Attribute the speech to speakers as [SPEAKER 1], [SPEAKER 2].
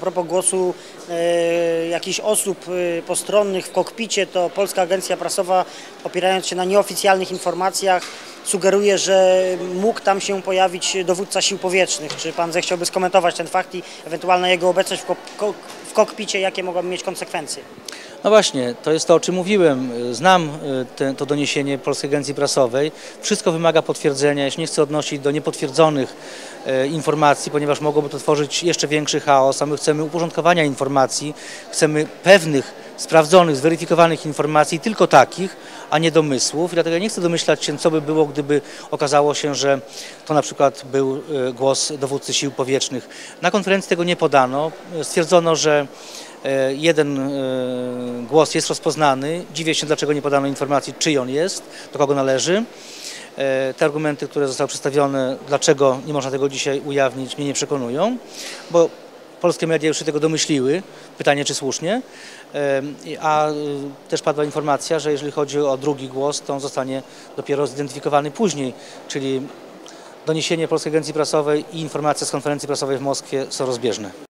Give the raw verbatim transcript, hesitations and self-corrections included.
[SPEAKER 1] propos głosu e, jakichś osób e, postronnych w kokpicie, to Polska Agencja Prasowa, opierając się na nieoficjalnych informacjach, sugeruje, że mógł tam się pojawić dowódca sił powietrznych. Czy pan zechciałby skomentować ten fakt i ewentualna jego obecność w, ko w kokpicie, jakie mogłaby mieć konsekwencje?
[SPEAKER 2] No właśnie, to jest to, o czym mówiłem. Znam te, to doniesienie Polskiej Agencji Prasowej. Wszystko wymaga potwierdzenia. Ja się nie chcę odnosić do niepotwierdzonych e, informacji, ponieważ mogłoby to tworzyć jeszcze większy chaos, a my chcemy uporządkowania informacji, chcemy pewnych, sprawdzonych, zweryfikowanych informacji, tylko takich, a nie domysłów. I dlatego ja nie chcę domyślać się, co by było, gdyby okazało się, że to na przykład był e, głos dowódcy sił powietrznych. Na konferencji tego nie podano. Stwierdzono, że jeden głos jest rozpoznany. Dziwię się, dlaczego nie podano informacji, czyj on jest, do kogo należy. Te argumenty, które zostały przedstawione, dlaczego nie można tego dzisiaj ujawnić, mnie nie przekonują, bo polskie media już się tego domyśliły. Pytanie, czy słusznie. A też padła informacja, że jeżeli chodzi o drugi głos, to on zostanie dopiero zidentyfikowany później, czyli doniesienie Polskiej Agencji Prasowej i informacja z konferencji prasowej w Moskwie są rozbieżne.